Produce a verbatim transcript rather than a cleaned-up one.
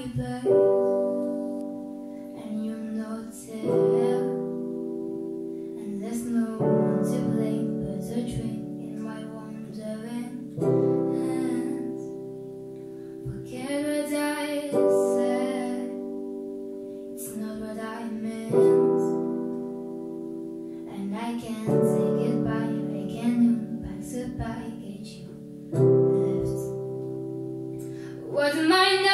bird, and you know tell, and there's no one to blame but a drink in my wandering hands. Forget what I said, it's not what I meant, and I can't say goodbye. I can't pack goodbye, get you left. What am I now?